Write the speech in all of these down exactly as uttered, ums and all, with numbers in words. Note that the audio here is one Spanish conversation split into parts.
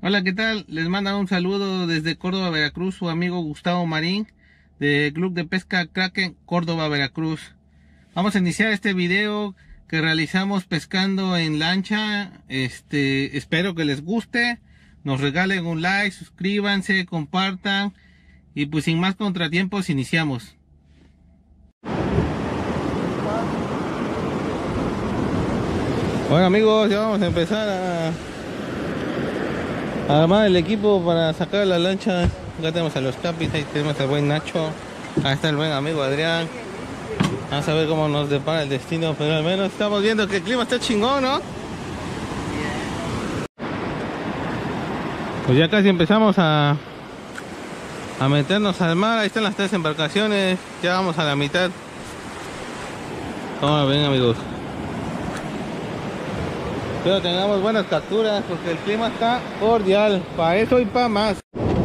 Hola, ¿qué tal? Les manda un saludo desde Córdoba, Veracruz, su amigo Gustavo Marín, de Club de Pesca Kraken, Córdoba, Veracruz. Vamos a iniciar este video que realizamos pescando en lancha. Este, espero que les guste, nos regalen un like, suscríbanse, compartan y pues sin más contratiempos iniciamos. Bueno amigos, ya vamos a empezar a armar el equipo para sacar la lancha. Acá tenemos a los capis, ahí tenemos al buen Nacho, ahí está el buen amigo Adrián. Vamos a ver cómo nos depara el destino, pero al menos estamos viendo que el clima está chingón, ¿no? Pues ya casi empezamos a a meternos al mar. Ahí están las tres embarcaciones, ya vamos a la mitad. Como ven amigos, espero tengamos buenas capturas porque el clima está cordial, para eso y para más.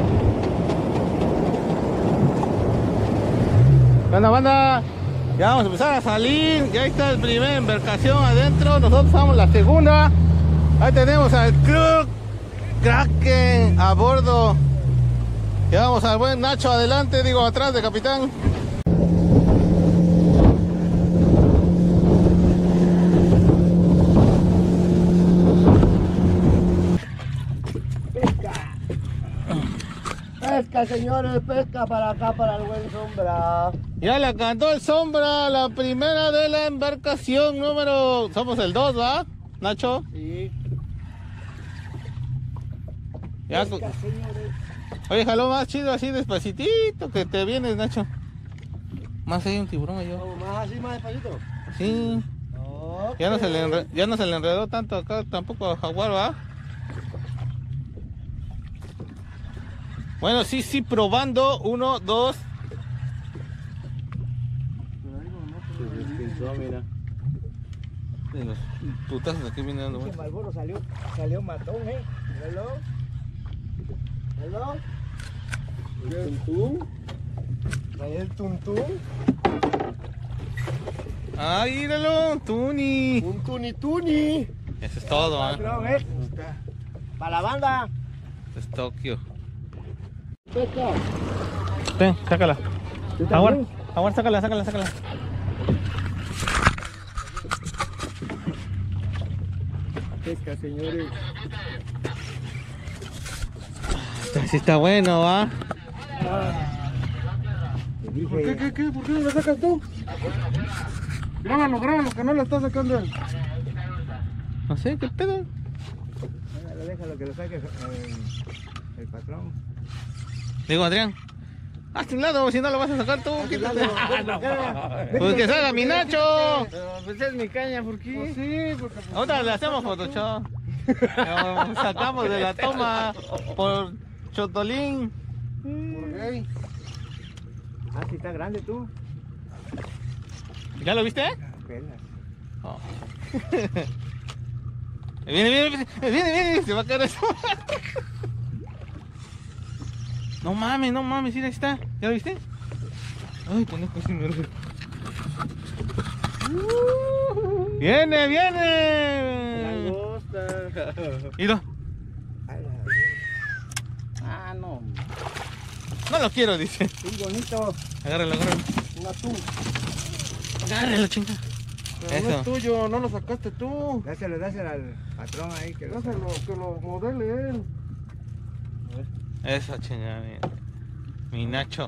Banda, banda, ya vamos a empezar a salir. Ya está el primer embarcación adentro, nosotros somos la segunda. Ahí tenemos al Club Kraken a bordo. Llevamos al buen Nacho adelante, digo atrás de capitán. Pesca, señores, pesca para acá, para el buen Sombra. Ya la cantó el Sombra, la primera de la embarcación número... Somos el dos, ¿va, Nacho? Sí. Ya... Pesca, señores. Oye, jaló más chido así despacitito que te vienes, Nacho. Más hay un tiburón allá. ¿Cómo más así, más despacito? Sí. Okay. Ya no se le enredó, ya no se le enredó tanto acá tampoco a Jaguar, ¿va? Bueno, sí, sí, probando. Uno, dos. Se despinzó, mira. De los putazos aquí vienen dando Ese vueltas. Malboro salió, salió matón, ¿eh? Míralo. Míralo. El tuntún. Ahí el tuntún. ¡Ah, míralo! ¡Tuni! Un tuni tuni. Eso es todo, ¿eh? Patrón, ¿eh? Para la banda. Esto es Tokio. Pesca. Ven, sácala. ¿Tú Jaguar, también? Jaguar, sácala, sácala, sácala. Pesca, señores. Así está bueno, ¿va? ¿Por qué, qué, qué? ¿Por qué no la sacas tú? Grábalo, grábalo, que no la está sacando él. No sé, ¿qué pedo? Déjalo, déjalo que lo saque el, el patrón. Digo, Adrián, hazte un lado, si no lo vas a sacar tú, quítate. Pues Pues que salga mi Nacho. Pues es mi caña, ¿por qué? Pues sí, porque... pues, Otra le hacemos Photoshop. Lo sacamos de la toma por Chotolín. ¿Por qué? Ah, sí está grande tú. ¿Ya lo viste? Pelas. Oh. Viene, viene, viene, viene, viene, se va a caer eso. No mames, no mames, mira, ahí está. ¿Ya lo viste? Ay, pendejo, sí me urge. Viene, viene. Langosta. Mira. Ah, no. No lo quiero, dice. Sí, bonito. Agárralo, agárralo. Un atún. Agárralo, chinga. Pero Eso. no es tuyo, no lo sacaste tú. Dáselo, dáselo al patrón ahí. Que dáselo, que lo modele él. Eso, chinga, mi, mi Nacho.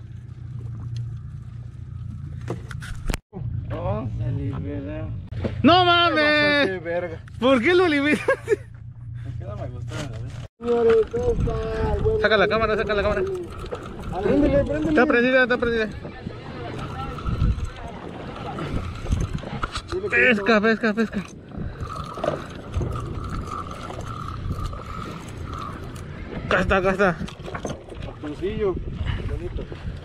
Oh, se libera. ¡No mames! ¡Qué verga! ¿Por qué lo liberas? Es que no me gustó, Señores, pesca. Saca la cámara, saca la cámara. Préndele, préndele. Está prendida, está prendida. Pesca, pesca, pesca. Acá está, acá está. Atuncillo. Bonito.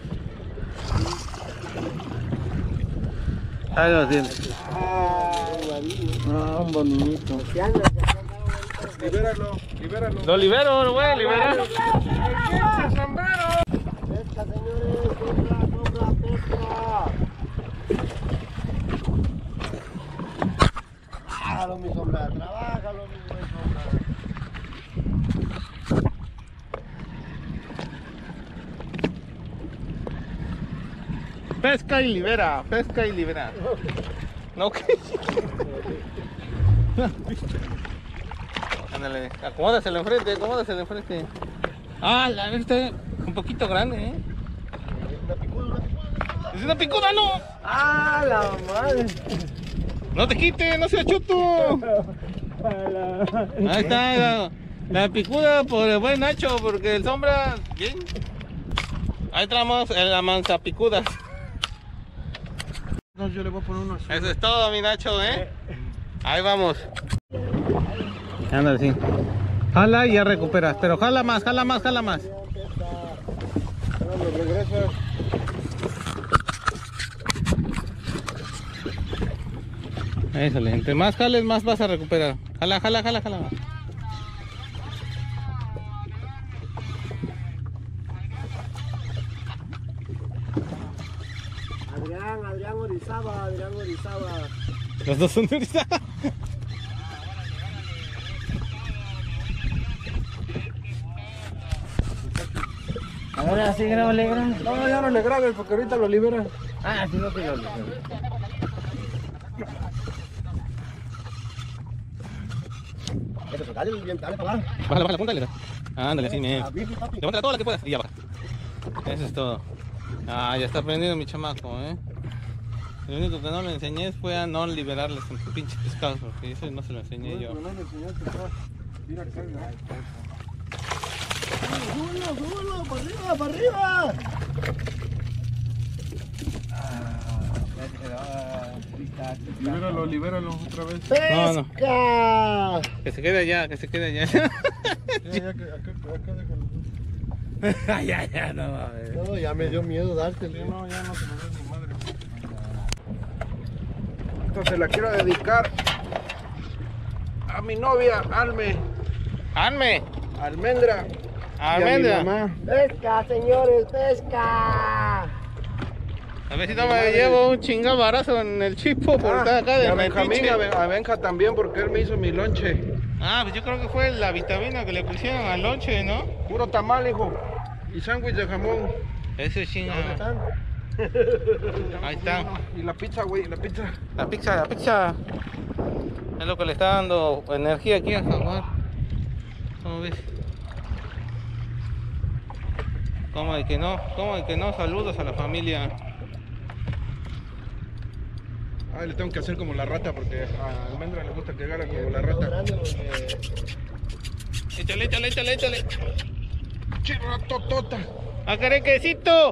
Ahí lo tienes. Ah, no, bonito. Libéralo, libéralo. Lo libero, lo voy a liberar. ¡El quince sombrero! Pesca, señores, pesca, sombra, pesca. Trabájalo, mi sombra, trabájalo, mi buen sombra. Pesca y libera, pesca y libera. No, ¿qué? Ándale, acomódaselo enfrente, acomódaselo enfrente. Ah, la verdad está un poquito grande, ¿eh? ¡Es una picuda, no! ¡Ah, la madre! ¡No te quites, no seas chuto! Ahí está la, la picuda por el buen Nacho, porque el sombra, bien. Ahí traemos la manza picuda. No, yo le voy a poner uno así. Eso es todo, mi Nacho, ¿eh? Ahí vamos. Ándale, sí. Jala y ya recuperas, pero jala más, jala más, jala más. Ahora lo regresas. Eso, entre más jales, más vas a recuperar. Jala, jala, jala, jala más. Adrián, Adrián Orizaba, Adrián Orizaba. Los dos son de Orizaba. Ahora sí, grábale, grábale. No, ya no le grabes porque ahorita lo liberan. Ah, sí, no te lo liberan. Dale, dale para abajo. Bájala, bájala, apúntale. Ándale, así, me. Levántala toda la que puedas y ya baja. Eso es todo. Ah, ya está aprendiendo mi chamaco, ¿eh? Lo único que no le enseñé fue a no liberarles en pinches pescados, porque eso no se lo enseñé yo. No le enseñaste, mira, carga. ¡Súbelo, súbelo! ¡Para arriba, para arriba! Libéralo, libéralo otra vez. No, no. ¡Pesca! Que se quede allá, que se quede allá. Ya, ya, acá, acá déjalo. ya, ya, no mames. No, ya me dio miedo dártelo. Sí, no, ya no se lo dio ni madre. Esto se la quiero dedicar a mi novia, Alme, ¡Alme! Almendra. ¡Almendra! Y a mi mamá. ¡Pesca, señores, pesca! A ver si no me llevo un chingado barazo en el chipo por Ah, estar acá y de a Benjamín, metiche. a, Ben- a Benja también, porque él me hizo mi lonche. Ah, pues yo creo que fue la vitamina que le pusieron al lonche, ¿no? Puro tamal, hijo. Y sándwich de jamón. Eso es chinga. ¿Dónde están? Ahí está. Y la pizza, güey, la pizza. La pizza, la pizza. Es lo que le está dando energía aquí a Jaguar. ¿Cómo ves? ¿Cómo de que no? ¿Cómo de que no? Saludos a la familia. Ah, le tengo que hacer como la rata, porque a Almendra le gusta que haga como la rata. Grande porque... Échale, échale, échale, échale. Chirratotota. ¡A carequecito!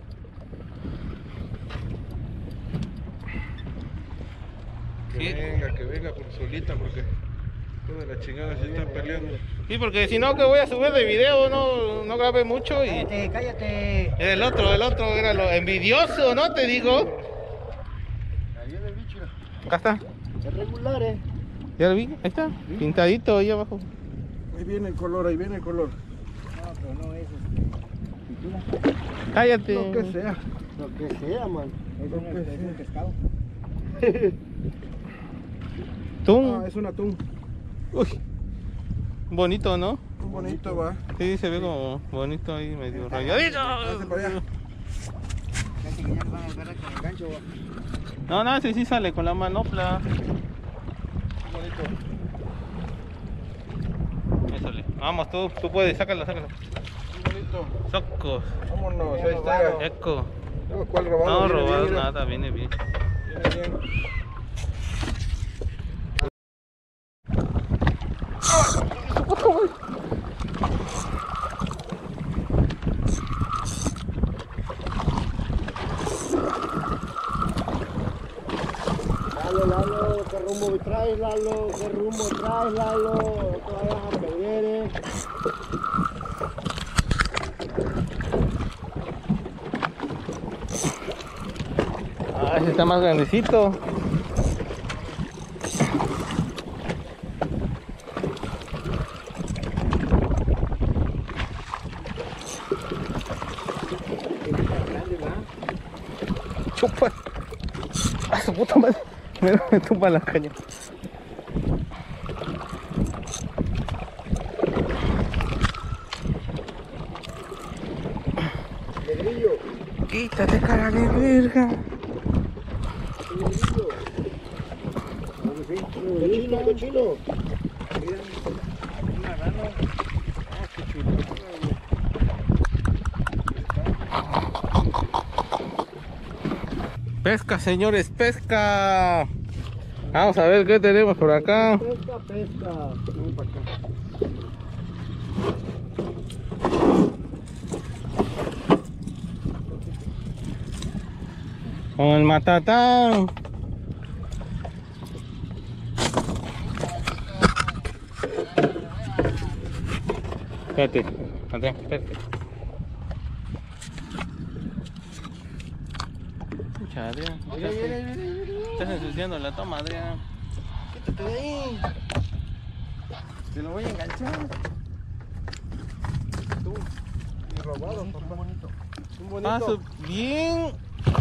Que Sí. venga, que venga por solita, porque toda la chingada se están peleando. Sí, porque si no, que voy a subir de video, no, no grabé mucho y... Cállate, cállate. El otro, el otro era lo envidioso, ¿no? Te digo. Ahí viene el bicho. Acá está. Es regular, eh. Ya lo vi, ahí está. Pintadito ahí abajo. Ahí viene el color, ahí viene el color. No, pero no es este. Pintura. Cállate. Lo que sea. Lo que sea, man. Es Lo un, que es sea. un pescado. Tú. Ah, es un atún. Uy. Bonito, ¿no? Muy bonito, va. Sí, se ve como bonito ahí, medio rayadito. Hazte para allá. Casi que ya nos van a agarrar con el gancho. No, no, ese sí sale con la manopla. Muy bonito. Ésale. Vamos, tú, tú puedes, sácalo, sácalo. Muy bonito. Socos. Vámonos, ahí está. Eco. No, ¿cuál robado? No Viene robar bien, mira. nada, viene bien. Viene bien. Lalo, Lalo, ¿qué rumbo traes, Lalo? ¿Qué rumbo traes, Lalo? No te vayas a perder, eh. Ah, ese está más grandecito. Chupa. A su puta madre. Me, me tumba la caña. De grillo. Quítate, cara de verga. Cochino, cochino. Pesca, señores, pesca. Vamos a ver qué tenemos por acá. Pesca, pesca. Vamos para acá. Con el matatán. Espérate, espérate, espérate. Escucha, Adrián. Estás ensuciando la toma, Adrián. Quítate de ahí. Te lo voy a enganchar. Tú. Y robado, papá. Bonito. Un bonito. Paso bien.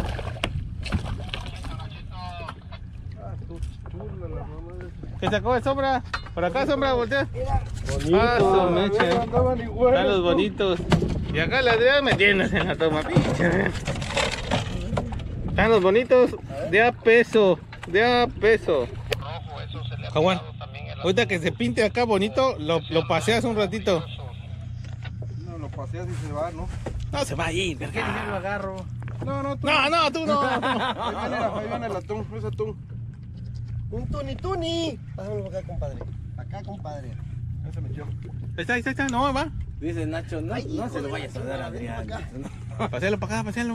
Ah, tú chula la mamá. Que sacó de sombra. Por acá, sombra, voltea. Bonito. Ah, su meche. Andaban igual. Están los bonitos. Y acá la Adrián metiéndose en la toma, pinche. Están los bonitos de a peso. De a peso. Jaguar, ahorita que se pinte acá bonito, lo, lo paseas un ratito. No, lo paseas y se va, ¿no? No se va a ir, ¿por qué Ya lo agarro. No, no, tú. No, no, tú no. Ahí viene, ahí viene el atún, ese atún. Un tuni tuni. Pásamelo para acá, compadre. Acá, compadre. Ese me echó. Ahí está, ahí está, ahí está, no, va. Dice Nacho, no, Ay, no hijo se lo de vayas la a dar a chingada, Adrián. ven para Pasealo para acá, pasealo.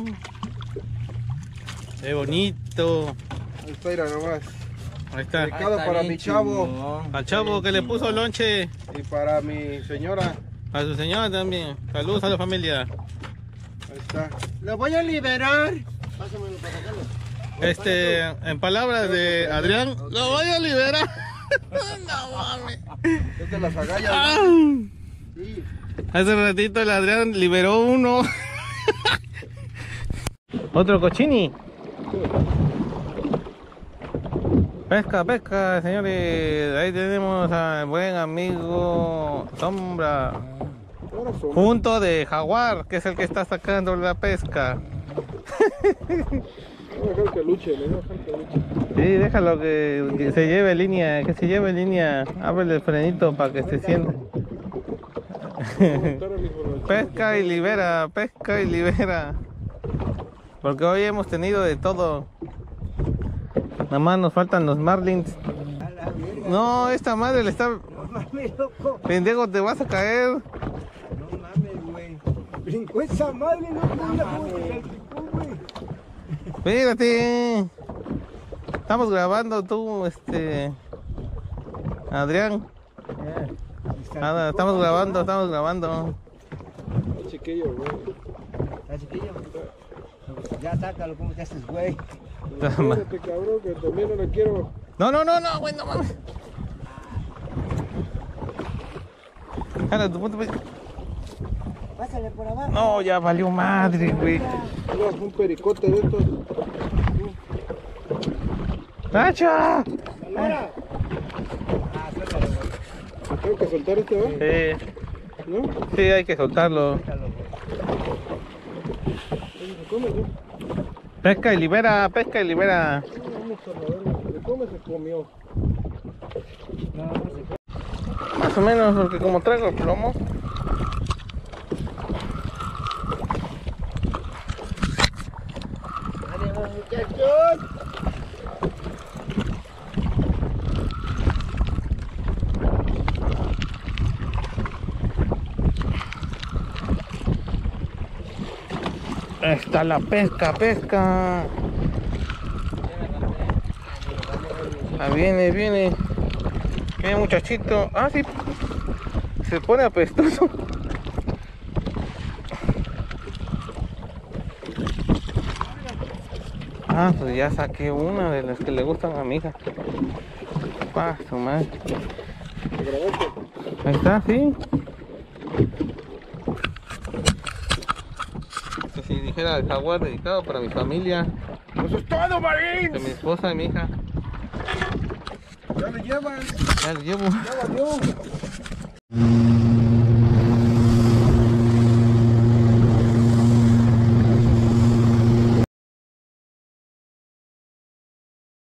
Qué bonito. Ahí está, mira nomás. Ahí está. Ahí Cada para mi chavo. chingón. Al chavo que le puso lonche. Y para mi señora. A su señora también. Saludos a la familia. Ahí está. Lo voy a liberar. Pásamelo para acá. Este, en palabras de Adrián, lo voy a liberar. No mames. Esta es la zagalla. Ah. Sí. Hace ratito el Adrián liberó uno. Otro cochini. Pesca, pesca, señores. Ahí tenemos al buen amigo Sombra. Ahora son. Junto de Jaguar, que es el que está sacando la pesca. Voy a dejar que luche, le voy a dejar que luche. Sí, déjalo que, que se lleve línea, que se lleve línea. Ábrele el frenito para que se sienta. Pesca y libera, pesca y libera. Porque hoy hemos tenido de todo. Nada más nos faltan los marlins. No, esta madre le está... No mames, loco. Pendejo, te vas a caer. No mames, güey. Brincó esa madre, loco. Mira cómo se salpicó, güey. Espérate. Estamos grabando tú, este... Adrián. Nada, estamos grabando, estamos grabando. Chiquillo, güey. ¿Está chiquillo? Ya sácalo, ¿cómo te haces, güey? Espérate, cabrón, que también no le quiero. No, no, no, no, güey, no mames. Jala tu punto, güey. Pásale por abajo. No, ya valió madre, güey. Mira, un pericote de estos. ¡Nacha! ¡Ahora! Ah, suéltalo, güey. Tengo que soltar este, ¿verdad? Sí, ¿No? sí, hay que soltarlo. Suéltalo, güey. Se come, ¿no? Pesca y libera, pesca y libera. Vamos a ver, se come, se comió. No, no se fue. Más o menos, porque como traigo el plomo. ¡Ánimo, muchachos! Ahí está la pesca, pesca. Ah, viene, viene. Viene muchachito. Ah, sí. Se pone apestoso. Ah, pues ya saqué una de las que le gustan a mi hija. Pa, su madre. Ahí está, sí. Que si dijera el Jaguar dedicado para mi familia, ¡Eso es todo, de Marín! mi esposa y mi hija. Ya le llevan, Ya lo llevo. ya valió.